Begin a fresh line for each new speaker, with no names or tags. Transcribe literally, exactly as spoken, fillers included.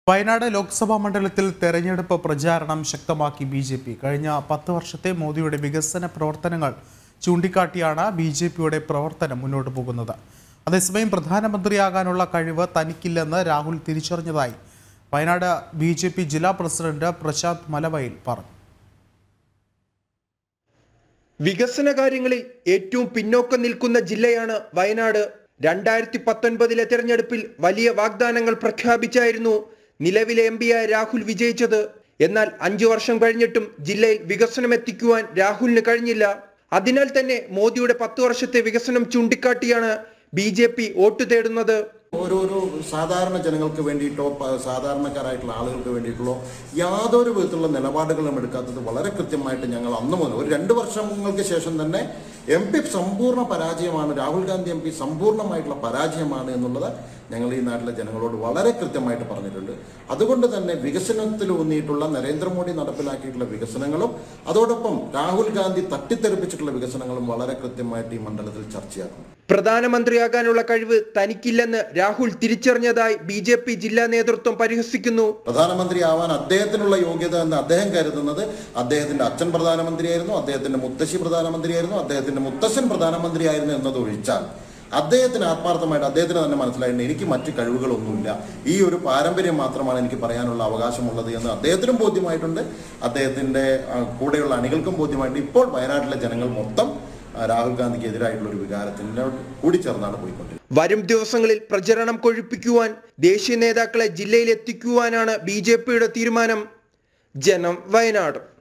വയനാട് ലോക്സഭാ മണ്ഡലത്തിൽ തെരഞ്ഞെടുപ്പ് പ്രചാരണം ശക്തമാക്കി ബി ജെ പി. കഴിഞ്ഞ പത്ത് വർഷത്തെ മോദിയുടെ വികസന പ്രവർത്തനങ്ങൾ ചൂണ്ടിക്കാട്ടിയാണ് ബി ജെ പിയുടെ പ്രവർത്തനം മുന്നോട്ട് പോകുന്നത്. അതേസമയം പ്രധാനമന്ത്രിയാകാനുള്ള കഴിവ് തനിക്കില്ലെന്ന് രാഹുൽ തിരിച്ചറിഞ്ഞതായി വയനാട് ബി ജെ പി ജില്ലാ പ്രസിഡന്റ് പ്രശാന്ത് മലവയിൽ പറഞ്ഞു.
വികസന കാര്യങ്ങളിൽ ഏറ്റവും പിന്നോക്കം നിൽക്കുന്ന ജില്ലയാണ് വയനാട്. രണ്ടായിരത്തി പത്തൊൻപതിലെ തെരഞ്ഞെടുപ്പിൽ വലിയ വാഗ്ദാനങ്ങൾ പ്രഖ്യാപിച്ചായിരുന്നു നിലവിലെ എം പിയായ രാഹുൽ വിജയിച്ചത്. എന്നാൽ അഞ്ചു വർഷം കഴിഞ്ഞിട്ടും ജില്ലയിൽ വികസനം എത്തിക്കുവാൻ രാഹുലിന് കഴിഞ്ഞില്ല. അതിനാൽ തന്നെ മോദിയുടെ പത്ത് വർഷത്തെ വികസനം ചൂണ്ടിക്കാട്ടിയാണ് ബി ജെ പി വോട്ട് തേടുന്നത്.
ഓരോരോ സാധാരണ ജനങ്ങൾക്ക് വേണ്ടിയിട്ടോ സാധാരണക്കാരായിട്ടുള്ള ആളുകൾക്ക് വേണ്ടിയിട്ടുള്ളോ യാതൊരു വിധത്തിലുള്ള നിലപാടുകളും എടുക്കാത്തത് വളരെ കൃത്യമായിട്ട് ഞങ്ങൾ അന്ന് മുതൽ ഒരു രണ്ട് വർഷങ്ങൾക്ക് ശേഷം തന്നെ എം പി സമ്പൂർണ്ണ പരാജയമാണ്, രാഹുൽ ഗാന്ധി എം പി സമ്പൂർണ്ണമായിട്ടുള്ള പരാജയമാണ് എന്നുള്ളത് ഞങ്ങൾ ഈ നാട്ടിലെ ജനങ്ങളോട് വളരെ കൃത്യമായിട്ട് പറഞ്ഞിട്ടുണ്ട്. അതുകൊണ്ട് തന്നെ വികസനത്തിൽ ഊന്നിയിട്ടുള്ള നരേന്ദ്രമോദി നടപ്പിലാക്കിയിട്ടുള്ള വികസനങ്ങളും അതോടൊപ്പം രാഹുൽ ഗാന്ധി തട്ടിത്തെറിപ്പിച്ചിട്ടുള്ള വികസനങ്ങളും വളരെ കൃത്യമായിട്ട് ഈ മണ്ഡലത്തിൽ ചർച്ചയാക്കും.
പ്രധാനമന്ത്രിയാകാനുള്ള കഴിവ് തനിക്കില്ലെന്ന് രാഹുൽ തിരിച്ചറിഞ്ഞതായി ബി ജെ പി ജില്ലാ നേതൃത്വം പരിഹസിക്കുന്നു.
പ്രധാനമന്ത്രിയാവാൻ അദ്ദേഹത്തിനുള്ള യോഗ്യത എന്ന് അദ്ദേഹം കരുതുന്നത് അദ്ദേഹത്തിന്റെ അച്ഛൻ പ്രധാനമന്ത്രിയായിരുന്നു, അദ്ദേഹത്തിന്റെ മുത്തശ്ശി പ്രധാനമന്ത്രിയായിരുന്നു, അദ്ദേഹത്തിന്റെ മുത്തശ്ശൻ പ്രധാനമന്ത്രിയായിരുന്നു എന്നതൊഴിച്ചാൽ അദ്ദേഹത്തിന് ആത്മാർത്ഥമായിട്ട് അദ്ദേഹത്തിന് തന്നെ മനസ്സിലായിട്ടുണ്ട് എനിക്ക് മറ്റ് കഴിവുകളൊന്നുമില്ല, ഈ ഒരു പാരമ്പര്യം മാത്രമാണ് എനിക്ക് പറയാനുള്ള അവകാശമുള്ളത് എന്ന് അദ്ദേഹത്തിനും ബോധ്യമായിട്ടുണ്ട്. അദ്ദേഹത്തിന്റെ കൂടെയുള്ള അണികൾക്കും ബോധ്യമായിട്ടുണ്ട്. ഇപ്പോൾ വയനാട്ടിലെ ജനങ്ങൾ മൊത്തം രാഹുൽ ഗാന്ധിക്ക് എതിരായിട്ടുള്ള ഒരു വികാരത്തിന് കൂടി ചേർന്നാണ് പോയിക്കൊണ്ടിരിക്കുന്നത്.
വരും ദിവസങ്ങളിൽ പ്രചരണം കൊഴുപ്പിക്കുവാൻ ദേശീയ നേതാക്കളെ ജില്ലയിൽ എത്തിക്കുവാനാണ് ബി ജെ പിയുടെ തീരുമാനം. ജനം, വയനാട്.